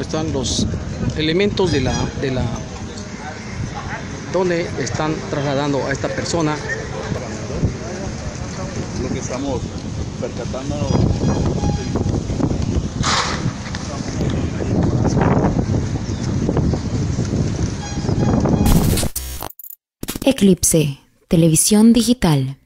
están los elementos de la donde están trasladando a esta persona. Lo que estamos percatándonos. Eclipse, televisión digital.